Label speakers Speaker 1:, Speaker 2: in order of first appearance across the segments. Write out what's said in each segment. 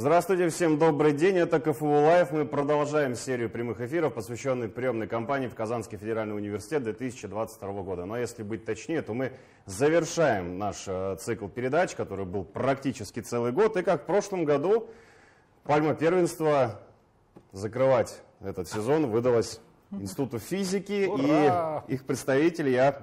Speaker 1: Здравствуйте, всем добрый день, это КФУ Лайв. Мы продолжаем серию прямых эфиров, посвященных приемной кампании в Казанский федеральный университет 2022 года. Но если быть точнее, то мы завершаем наш цикл передач, который был практически целый год. И как в прошлом году, пальма первенства закрывать этот сезон выдалась Институту физики.
Speaker 2: Ура!
Speaker 1: И их представителей я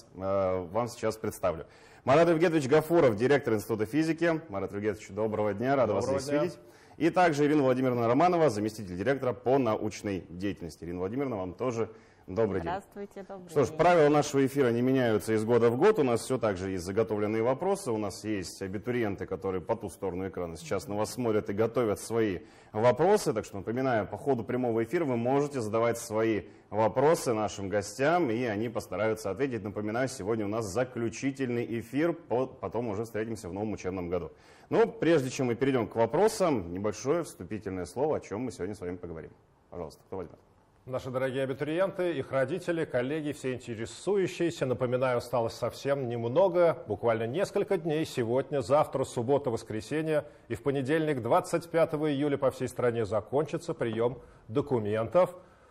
Speaker 1: вам сейчас представлю. Марат Евгетович Гафуров, директор Института физики. Марат Евгетович, доброго дня, рада вас здесь видеть. И также Ирина Владимировна Романова, заместитель директора по научной деятельности. Ирина Владимировна, вам тоже добрый день.
Speaker 3: Здравствуйте, добрый день.
Speaker 1: Что ж, правила нашего эфира не меняются из года в год. У нас все так же есть заготовленные вопросы. У нас есть абитуриенты, которые по ту сторону экрана сейчас на вас смотрят и готовят свои вопросы. Так что, напоминаю, по ходу прямого эфира вы можете задавать свои вопросы нашим гостям, и они постараются ответить. Напоминаю, сегодня у нас заключительный эфир, потом уже встретимся в новом учебном году. Но прежде чем мы перейдем к вопросам, небольшое вступительное слово, о чем мы сегодня с вами поговорим. Пожалуйста, кто возьмет?
Speaker 2: Наши дорогие абитуриенты, их родители, коллеги, все интересующиеся. Напоминаю, осталось совсем немного, буквально несколько дней. Сегодня, завтра, суббота, воскресенье и в понедельник, 25 июля, по всей стране закончится прием документов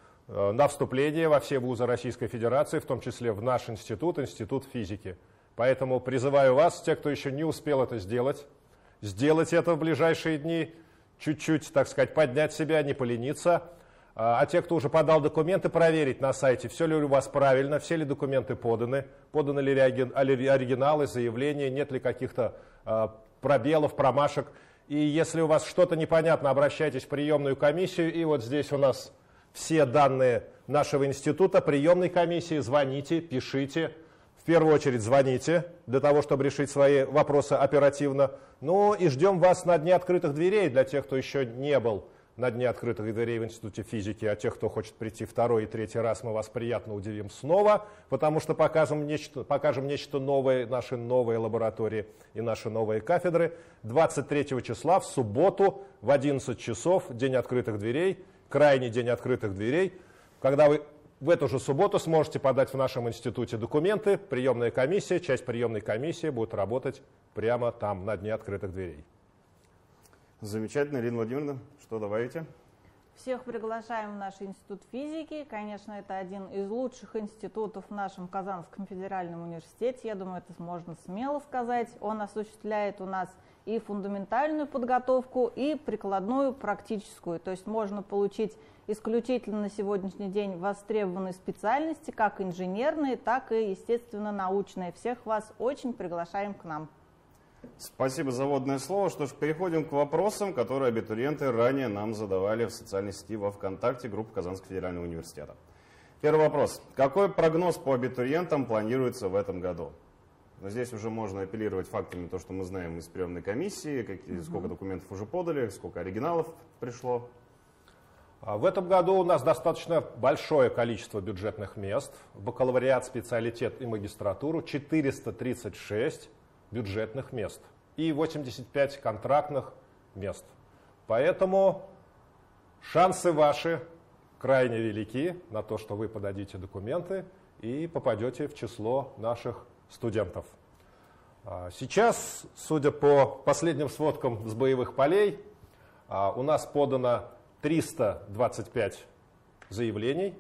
Speaker 2: на вступление во все вузы Российской Федерации, в том числе в наш институт, Институт физики. Поэтому призываю вас, те, кто еще не успел это сделать это в ближайшие дни, чуть-чуть, так сказать, поднять себя, не полениться. А те, кто уже подал документы, проверить на сайте, все ли у вас правильно, все ли документы поданы ли оригиналы, заявления, нет ли каких-то пробелов, промашек. И если у вас что-то непонятно, обращайтесь в приемную комиссию. И вот здесь у нас все данные нашего института, приемной комиссии. Звоните, пишите. В первую очередь звоните, для того, чтобы решить свои вопросы оперативно. Ну и ждем вас на Дне открытых дверей, для тех, кто еще не был на Дне открытых дверей в Институте физики, а тех, кто хочет прийти второй и третий раз, мы вас приятно удивим снова, потому что покажем нечто новое, наши новые лаборатории и наши новые кафедры. 23 числа, в субботу, в 11 часов, День открытых дверей, крайний День открытых дверей, когда вы в эту же субботу сможете подать в нашем институте документы, приемная комиссия, часть приемной комиссии будет работать прямо там, на Дне открытых дверей.
Speaker 1: Замечательно, Ирина Владимировна, что добавите?
Speaker 3: Всех приглашаем в наш Институт физики. Конечно, это один из лучших институтов в нашем Казанском федеральном университете. Я думаю, это можно смело сказать. Он осуществляет у нас и фундаментальную подготовку, и прикладную, практическую. То есть можно получить исключительно на сегодняшний день востребованные специальности, как инженерные, так и, естественно, научные. Всех вас очень приглашаем к нам.
Speaker 1: Спасибо за вводное слово. Что ж, переходим к вопросам, которые абитуриенты ранее нам задавали в социальной сети во ВКонтакте группы Казанского федерального университета. Первый вопрос. Какой прогноз по абитуриентам планируется в этом году? Но здесь уже можно апеллировать фактами, то, что мы знаем из приемной комиссии, сколько документов уже подали, сколько оригиналов пришло.
Speaker 2: В этом году у нас достаточно большое количество бюджетных мест. Бакалавриат, специалитет и магистратуру 436 бюджетных мест и 85 контрактных мест. Поэтому шансы ваши крайне велики на то, что вы подадите документы и попадете в число наших студентов. Сейчас, судя по последним сводкам с боевых полей, у нас подано 325 заявлений,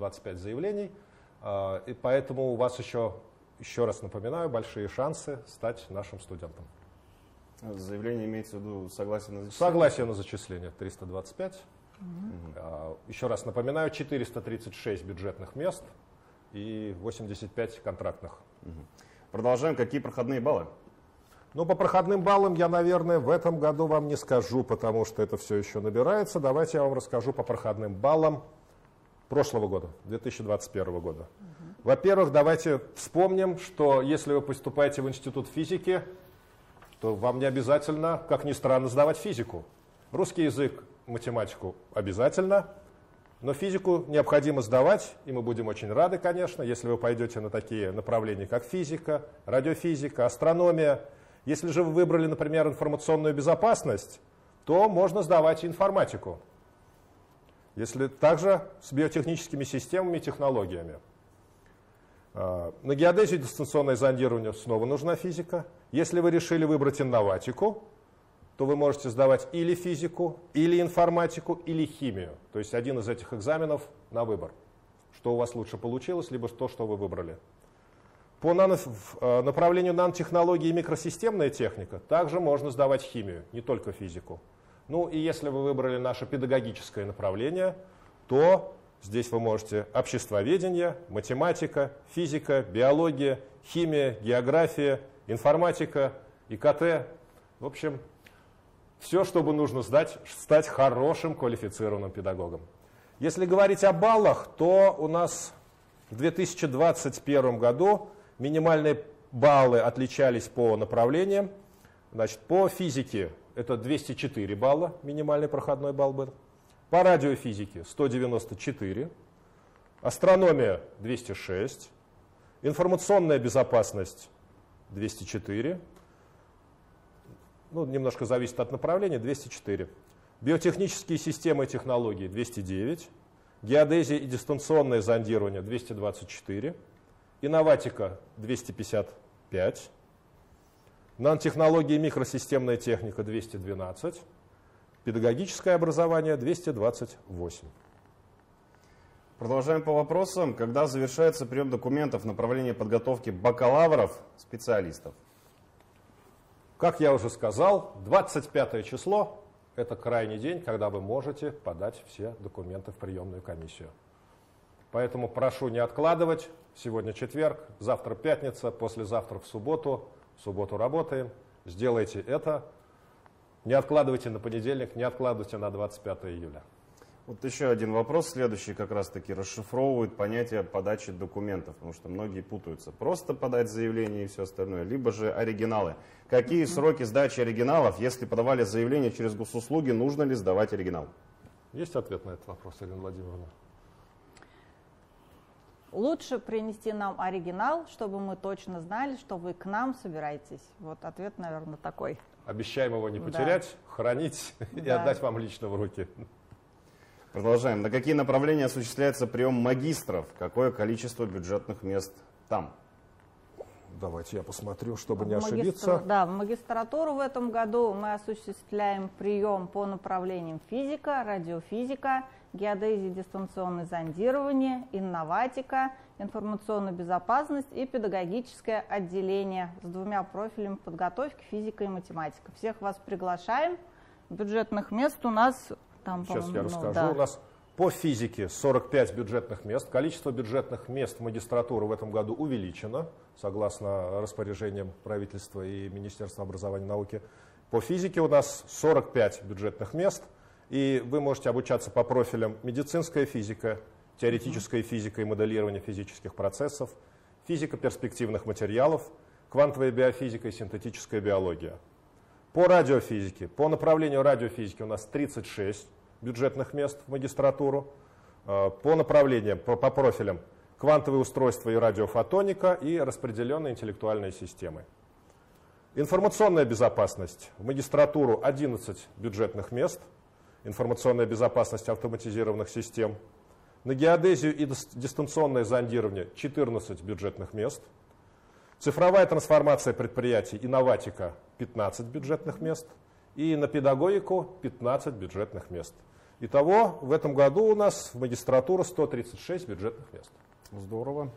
Speaker 2: и поэтому у вас еще раз напоминаю, большие шансы стать нашим студентом.
Speaker 1: Заявление имеется в виду согласие на зачисление?
Speaker 2: Согласие на зачисление 325. Еще раз напоминаю, 436 бюджетных мест и 85 контрактных.
Speaker 1: Продолжаем. Какие проходные баллы?
Speaker 2: Ну, по проходным баллам я, наверное, в этом году вам не скажу, потому что это все еще набирается. Давайте я вам расскажу по проходным баллам прошлого года, 2021 года. Во-первых, давайте вспомним, что если вы поступаете в Институт физики, то вам не обязательно, как ни странно, сдавать физику. Русский язык, математику обязательно, но физику необходимо сдавать, и мы будем очень рады, конечно, если вы пойдете на такие направления, как физика, радиофизика, астрономия. Если же вы выбрали, например, информационную безопасность, то можно сдавать и информатику. Если также с биотехническими системами и технологиями. На геодезию дистанционное зондирование снова нужна физика. Если вы решили выбрать инноватику, то вы можете сдавать или физику, или информатику, или химию. То есть один из этих экзаменов на выбор. Что у вас лучше получилось, либо то, что вы выбрали. По направлению нанотехнологии и микросистемная техника также можно сдавать химию, не только физику. Ну и если вы выбрали наше педагогическое направление, то здесь вы можете обществоведение, математика, физика, биология, химия, география, информатика, ИКТ. В общем, все, чтобы нужно сдать, стать хорошим квалифицированным педагогом. Если говорить о баллах, то у нас в 2021 году минимальные баллы отличались по направлениям. Значит, по физике это 204 балла, минимальный проходной балл был. По радиофизике 194, астрономия 206, информационная безопасность 204, ну, немножко зависит от направления, 204. Биотехнические системы и технологии 209, геодезия и дистанционное зондирование 224, инноватика 255, нанотехнологии и микросистемная техника 212, педагогическое образование 228.
Speaker 1: Продолжаем по вопросам. Когда завершается прием документов в направлении подготовки бакалавров, специалистов?
Speaker 2: Как я уже сказал, 25 число – это крайний день, когда вы можете подать все документы в приемную комиссию. Поэтому прошу не откладывать. Сегодня четверг, завтра пятница, послезавтра в субботу. В субботу работаем. Сделайте это. Не откладывайте на понедельник, не откладывайте на 25 июля.
Speaker 1: Вот еще один вопрос, следующий как раз-таки расшифровывает понятие подачи документов, потому что многие путаются. Просто подать заявление и все остальное, либо же оригиналы. Какие сроки сдачи оригиналов, если подавали заявление через госуслуги, нужно ли сдавать оригинал?
Speaker 2: Есть ответ на этот вопрос, Ирина Владимировна?
Speaker 3: Лучше принести нам оригинал, чтобы мы точно знали, что вы к нам собираетесь. Вот ответ, наверное, такой.
Speaker 2: Обещаем его не потерять, хранить и отдать вам лично в руки.
Speaker 1: Продолжаем. На какие направления осуществляется прием магистров? Какое количество бюджетных мест там?
Speaker 2: Давайте я посмотрю, чтобы не ошибиться.
Speaker 3: Да, в магистратуру в этом году мы осуществляем прием по направлениям физика, радиофизика, геодезия, дистанционное зондирование, инноватика, информационная безопасность и педагогическое отделение с 2 профилями подготовки физика и математика. Всех вас приглашаем. Бюджетных мест у нас там,
Speaker 2: сейчас я расскажу.
Speaker 3: Да.
Speaker 2: У нас по физике 45 бюджетных мест. Количество бюджетных мест в магистратуру в этом году увеличено, согласно распоряжениям правительства и Министерства образования и науки. По физике у нас 45 бюджетных мест, и вы можете обучаться по профилям медицинская физика, теоретическая физика и моделирование физических процессов, физика перспективных материалов, квантовая биофизика и синтетическая биология. По радиофизике, по направлению радиофизики у нас 36 бюджетных мест в магистратуру. По направлениям, по профилям квантовые устройства и радиофотоника и распределенные интеллектуальные системы. Информационная безопасность. В магистратуру 11 бюджетных мест. Информационная безопасность автоматизированных систем. На геодезию и дистанционное зондирование 14 бюджетных мест. Цифровая трансформация предприятий, инноватика 15 бюджетных мест. И на педагогику 15 бюджетных мест. Итого в этом году у нас в магистратуру 136 бюджетных мест.
Speaker 1: Здорово.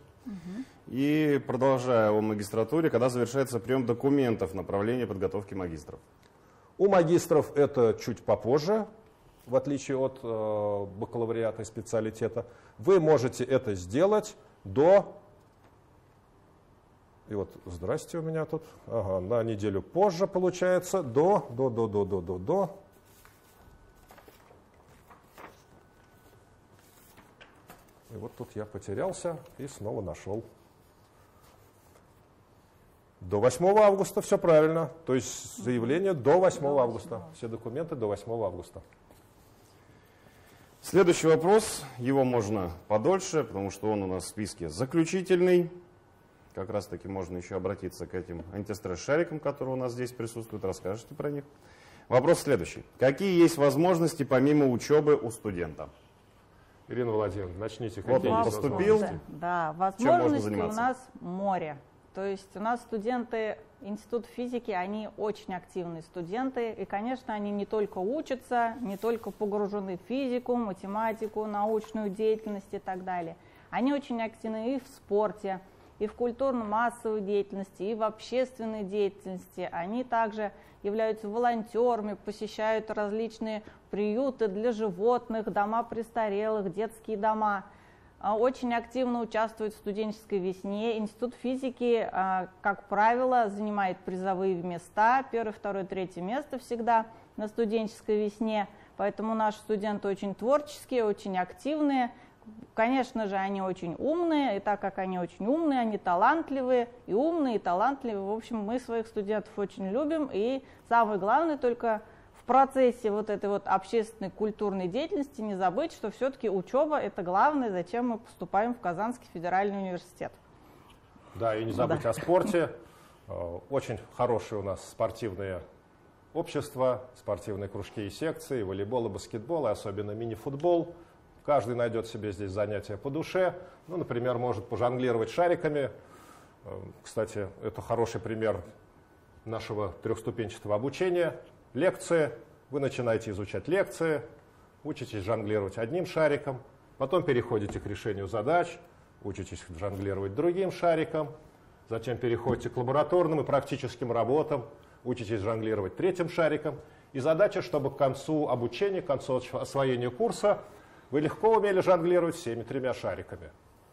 Speaker 1: И продолжая о магистратуре, когда завершается прием документов в направлении подготовки магистров?
Speaker 2: У магистров это чуть попозже, в отличие от бакалавриата и специалитета. Вы можете это сделать до... И вот, здрасте, у меня тут, ага, на неделю позже получается, до. И вот тут я потерялся и снова нашел. До 8 августа все правильно. То есть заявление до 8 августа. Все документы до 8 августа.
Speaker 1: Следующий вопрос, его можно подольше, потому что он у нас в списке заключительный. Как раз таки можно еще обратиться к этим антистресс-шарикам, которые у нас здесь присутствуют. Расскажете про них. Вопрос следующий. Какие есть возможности помимо учебы у студента?
Speaker 2: Ирина Владимировна, начните.
Speaker 1: Вот он поступил.
Speaker 3: Да, возможностей у нас море. То есть у нас студенты Институт физики, они очень активные студенты, и, конечно, они не только учатся, не только погружены в физику, математику, научную деятельность и так далее. Они очень активны и в спорте, и в культурно-массовой деятельности, и в общественной деятельности. Они также являются волонтерами, посещают различные приюты для животных, дома престарелых, детские дома. Очень активно участвует в студенческой весне. Институт физики, как правило, занимает призовые места, 1, 2, 3 место всегда на студенческой весне. Поэтому наши студенты очень творческие, очень активные. Конечно же, они очень умные, и так как они очень умные, они талантливые, и умные, и талантливые. В общем, мы своих студентов очень любим, и самое главное только в процессе вот этой вот общественной культурной деятельности не забыть, что все-таки учеба – это главное, зачем мы поступаем в Казанский федеральный университет.
Speaker 2: Да, и не забыть о спорте. Очень хорошие у нас спортивные общества, спортивные кружки и секции, волейбол и баскетбол, и особенно мини-футбол. Каждый найдет себе здесь занятия по душе. Ну, например, может пожонглировать шариками. Кстати, это хороший пример нашего трехступенчатого обучения. Лекции. Вы начинаете изучать лекции, учитесь жонглировать одним шариком, потом переходите к решению задач, учитесь жонглировать другим шариком, затем переходите к лабораторным и практическим работам, учитесь жонглировать третьим шариком. И задача, чтобы к концу обучения, к концу освоения курса вы легко умели жонглировать всеми 3 шариками.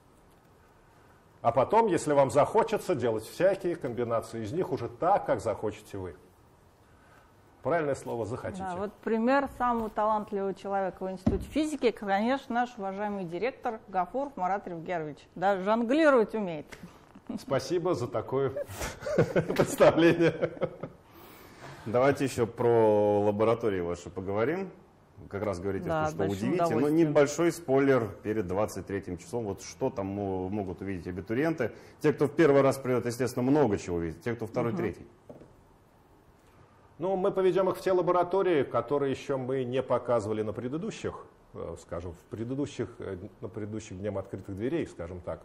Speaker 2: А потом, если вам захочется, делать всякие комбинации из них уже так, как захочете вы. Правильное слово «захотите».
Speaker 3: Да, вот пример самого талантливого человека в Институте физики, конечно, наш уважаемый директор Гафуров Марат Ревгерович. Даже жонглировать умеет.
Speaker 2: Спасибо за такое представление.
Speaker 1: Давайте еще про лаборатории ваши поговорим. Как раз говорите,
Speaker 3: Да,
Speaker 1: что удивите, но небольшой спойлер перед 23 числом. Вот что там могут увидеть абитуриенты. Те, кто в первый раз придет, естественно, много чего увидит. Те, кто второй, третий.
Speaker 2: Ну, мы поведем их в те лаборатории, которые еще мы не показывали на предыдущих, скажем, на предыдущих дням открытых дверей, скажем так.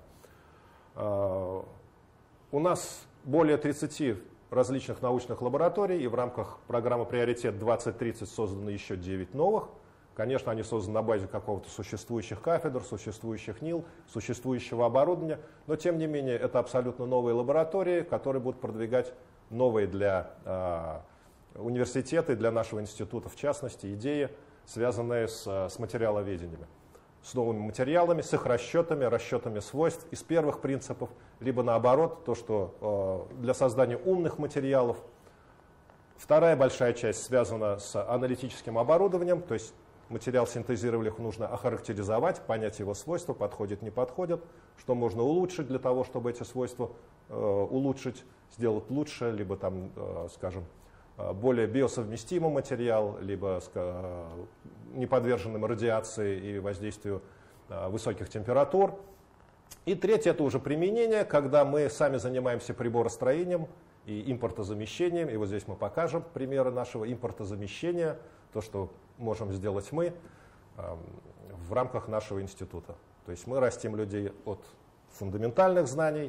Speaker 2: У нас более 30 различных научных лабораторий, и в рамках программы «Приоритет 2030» созданы еще 9 новых. Конечно, они созданы на базе какого-то существующих кафедр, существующих НИЛ, существующего оборудования, но тем не менее это абсолютно новые лаборатории, которые будут продвигать новые для университета и для нашего института, в частности, идеи, связанные с материаловедением. С новыми материалами, с их расчетами свойств из первых принципов, либо наоборот, то, что для создания умных материалов. Вторая большая часть связана с аналитическим оборудованием, то есть материал синтезировали, их нужно охарактеризовать, понять его свойства, подходит, не подходит, что можно улучшить для того, чтобы эти свойства улучшить, сделать лучше, либо там, скажем, более биосовместимый материал, либо не подверженным радиации и воздействию высоких температур. И третье – это уже применение, когда мы сами занимаемся приборостроением и импортозамещением. И вот здесь мы покажем примеры нашего импортозамещения, то, что можем сделать мы в рамках нашего института. То есть мы растим людей от фундаментальных знаний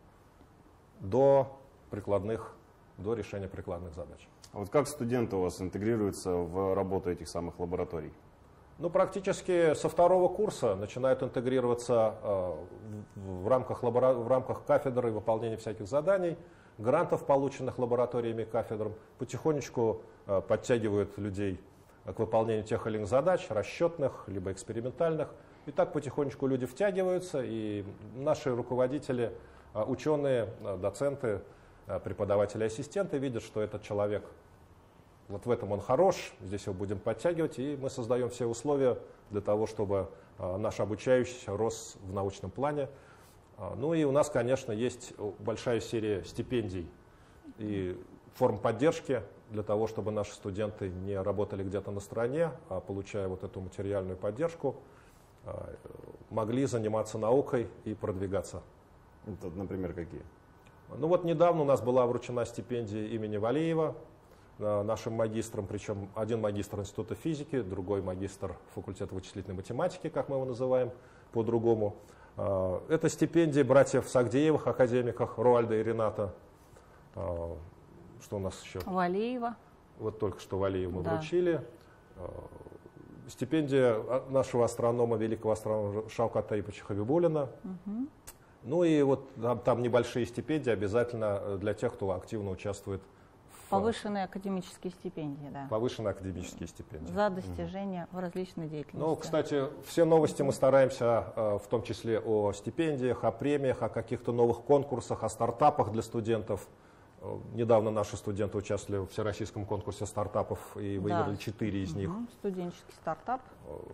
Speaker 2: до решения прикладных задач.
Speaker 1: А вот как студенты у вас интегрируются в работу этих самых лабораторий?
Speaker 2: Ну, практически со 2-го курса начинают интегрироваться в рамках кафедры и выполнения всяких заданий, грантов, полученных лабораториями и кафедрам, потихонечку подтягивают людей к выполнению тех или иных задач, расчетных, либо экспериментальных. И так потихонечку люди втягиваются, и наши руководители, ученые, доценты, преподаватели, ассистенты видят, что этот человек, вот в этом он хорош, здесь его будем подтягивать, и мы создаем все условия для того, чтобы наш обучающийся рос в научном плане. Ну и у нас, конечно, есть большая серия стипендий и форм поддержки для того, чтобы наши студенты не работали где-то на стороне, а получая вот эту материальную поддержку, могли заниматься наукой и продвигаться.
Speaker 1: Это, например, какие?
Speaker 2: Ну вот недавно у нас была вручена стипендия имени Валеева нашим магистрам, причем один магистр Института физики, другой магистр факультета вычислительной математики, как мы его называем по-другому. Это стипендии братьев Сагдеевых, академиках Руальда и Рената. Что у нас еще?
Speaker 3: Валиева.
Speaker 2: Вот только что Валиеву мы
Speaker 3: Да.
Speaker 2: вручили. Стипендия нашего астронома, великого астронома Шавката Айпыча Хабибуллина. Ну и вот там небольшие стипендии обязательно для тех, кто активно участвует в
Speaker 3: Повышенные академические стипендии, да.
Speaker 2: повышенные академические стипендии.
Speaker 3: За достижения в различной деятельности.
Speaker 2: Ну, кстати, все новости мы стараемся, в том числе о стипендиях, о премиях, о каких-то новых конкурсах, о стартапах для студентов. Недавно наши студенты участвовали в всероссийском конкурсе стартапов и выиграли 4 из них.
Speaker 3: Студенческий стартап.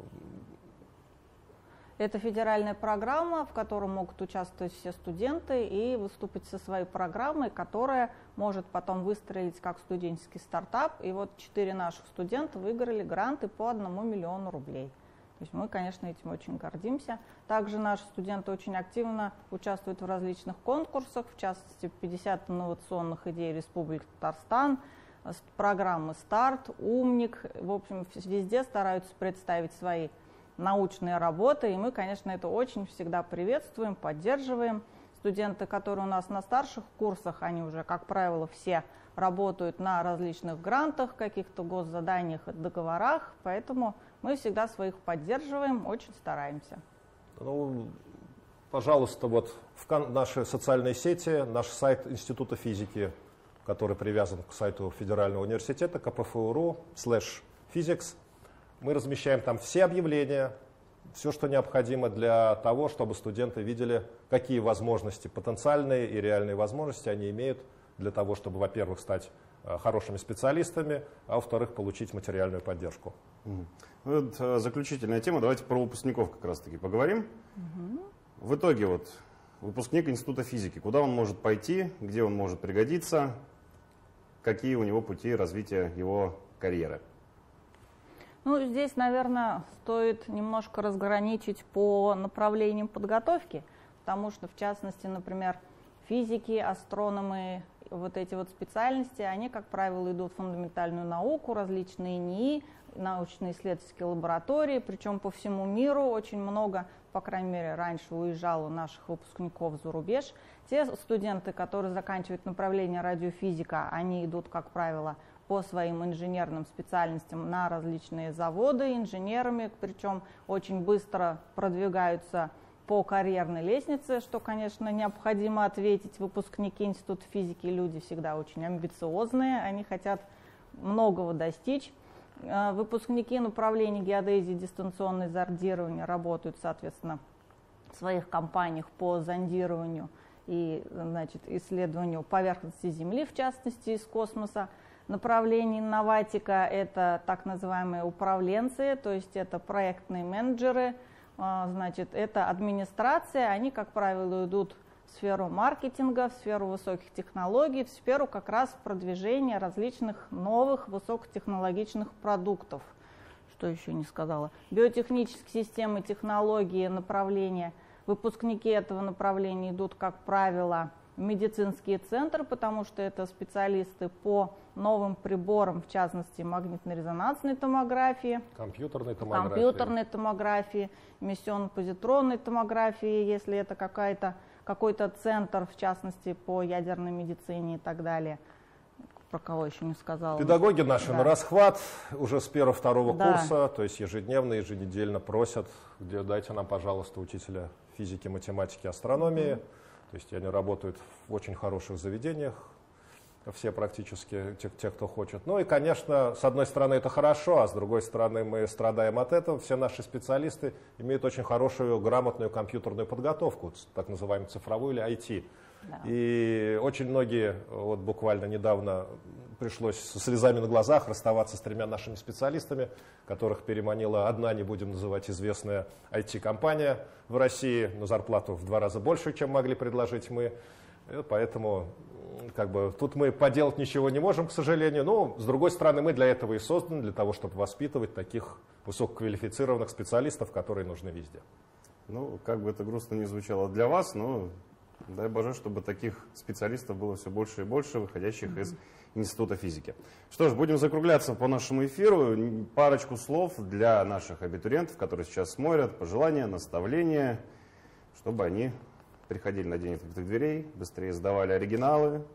Speaker 3: Это федеральная программа, в которой могут участвовать все студенты и выступить со своей программой, которая может потом выстрелить как студенческий стартап. И вот 4 наших студента выиграли гранты по 1 миллиону рублей. То есть мы, конечно, этим очень гордимся. Также наши студенты очень активно участвуют в различных конкурсах, в частности, 50 инновационных идей Республики Татарстан, программы «Старт», «Умник». В общем, везде стараются представить свои научные работы, и мы, конечно, это очень всегда приветствуем, поддерживаем. Студенты, которые у нас на старших курсах, они уже, как правило, все работают на различных грантах, каких-то госзаданиях и договорах, поэтому мы всегда своих поддерживаем, очень стараемся.
Speaker 2: Ну, пожалуйста, вот в наши социальные сети, наш сайт Института физики, который привязан к сайту Федерального университета, kpfu.ru/physics. Мы размещаем там все объявления, все, что необходимо для того, чтобы студенты видели, какие возможности, потенциальные и реальные возможности они имеют для того, чтобы, во-первых, стать хорошими специалистами, а во-вторых, получить материальную поддержку.
Speaker 1: Вот заключительная тема. Давайте про выпускников как раз-таки поговорим. В итоге вот выпускник Института физики, куда он может пойти, где он может пригодиться, какие у него пути развития его карьеры?
Speaker 3: Ну, здесь, наверное, стоит немножко разграничить по направлениям подготовки, потому что, в частности, например, физики, астрономы, вот эти вот специальности, они, как правило, идут в фундаментальную науку, различные НИИ, научно-исследовательские лаборатории, причем по всему миру очень много, по крайней мере, раньше уезжало наших выпускников за рубеж. Те студенты, которые заканчивают направление радиофизика, они идут, как правило, по своим инженерным специальностям на различные заводы инженерами, причем очень быстро продвигаются по карьерной лестнице, что, конечно, необходимо ответить. Выпускники Института физики люди всегда очень амбициозные, они хотят многого достичь. Выпускники направлений геодезии, дистанционное зондирование работают, соответственно, в своих компаниях по зондированию и, значит, исследованию поверхности Земли, в частности, из космоса. Направление инноватика – это так называемые управленцы, то есть это проектные менеджеры, значит, это администрация, они, как правило, идут в сферу маркетинга, в сферу высоких технологий, в сферу как раз продвижения различных новых высокотехнологичных продуктов. Что еще не сказала? Биотехнические системы, технологии, направления. Выпускники этого направления идут, как правило, в медицинские центры, потому что это специалисты по новым приборам, в частности, магнитно-резонансной томографии, компьютерной томографии, эмиссионно-позитронной томографии, если это какой-то центр, в частности, по ядерной медицине и так далее. Про кого еще не сказала.
Speaker 2: Педагоги наши на расхват уже с 1-2 курса, то есть ежедневно, еженедельно просят, дайте нам, пожалуйста, учителя физики, математики, астрономии. То есть они работают в очень хороших заведениях, все практически, те, кто хочет. Ну и, конечно, с одной стороны это хорошо, а с другой стороны мы страдаем от этого. Все наши специалисты имеют очень хорошую, грамотную компьютерную подготовку, так называемую цифровую или IT. Да. И очень многие, вот буквально недавно пришлось со слезами на глазах расставаться с 3 нашими специалистами, которых переманила одна, не будем называть, известная IT-компания в России, на зарплату в 2 раза больше, чем могли предложить мы. И поэтому тут мы поделать ничего не можем, к сожалению. Но, с другой стороны, мы для этого и созданы, для того, чтобы воспитывать таких высококвалифицированных специалистов, которые нужны везде.
Speaker 1: Ну, как бы это грустно не звучало для вас, но дай Боже, чтобы таких специалистов было все больше и больше, выходящих из Института физики. Что ж, будем закругляться по нашему эфиру. Парочку слов для наших абитуриентов, которые сейчас смотрят, пожелания, наставления, чтобы они приходили на день открытых дверей, быстрее сдавали оригиналы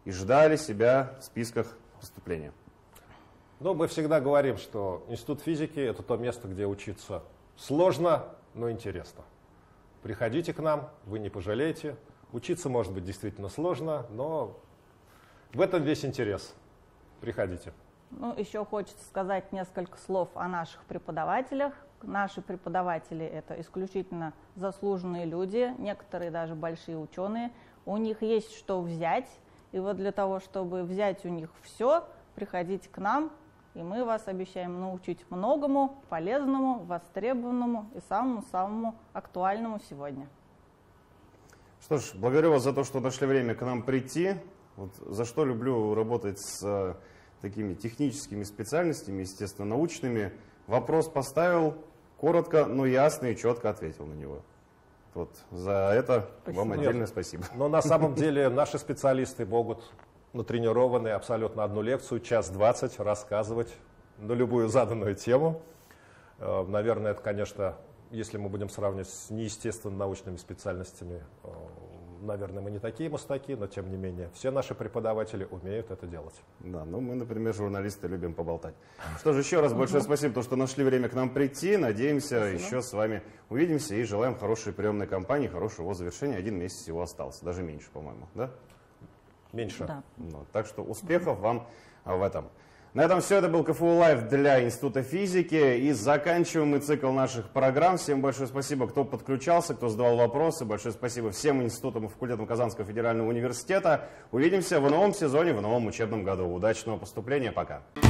Speaker 1: и ждали себя в списках поступления.
Speaker 2: Ну, мы всегда говорим, что Институт физики – это то место, где учиться сложно, но интересно. Приходите к нам, вы не пожалеете. Учиться может быть действительно сложно, но в этом весь интерес. Приходите.
Speaker 3: Ну, еще хочется сказать несколько слов о наших преподавателях. Наши преподаватели – это исключительно заслуженные люди, некоторые даже большие ученые. У них есть что взять, и вот для того, чтобы взять у них все, приходите к нам, и мы вас обещаем научить многому, полезному, востребованному и самому-самому актуальному сегодня.
Speaker 1: Что ж, благодарю вас за то, что нашли время к нам прийти. Вот за что люблю работать с такими техническими специальностями, естественно, научными. Вопрос поставил, коротко, но ясно и четко ответил на него. Вот за это вам отдельное спасибо.
Speaker 2: Но на самом деле наши специалисты могут, натренированные, абсолютно одну лекцию, 1:20 рассказывать на любую заданную тему. Наверное, это, конечно, если мы будем сравнивать с неестественно научными специальностями, наверное, мы не такие мастаки, но тем не менее, все наши преподаватели умеют это делать.
Speaker 1: Да, ну мы, например, журналисты, любим поболтать. Что же, еще раз большое спасибо, что нашли время к нам прийти. Надеемся, еще с вами увидимся и желаем хорошей приемной кампании, хорошего его завершения. 1 месяц всего остался, даже меньше, по-моему, да?
Speaker 2: Меньше.
Speaker 3: Да.
Speaker 1: Ну, так что успехов вам в этом. На этом все. Это был КФУ Лайв для Института физики. И заканчиваем мы цикл наших программ. Всем большое спасибо, кто подключался, кто задавал вопросы. Большое спасибо всем институтам и факультетам Казанского федерального университета. Увидимся в новом сезоне, в новом учебном году. Удачного поступления. Пока.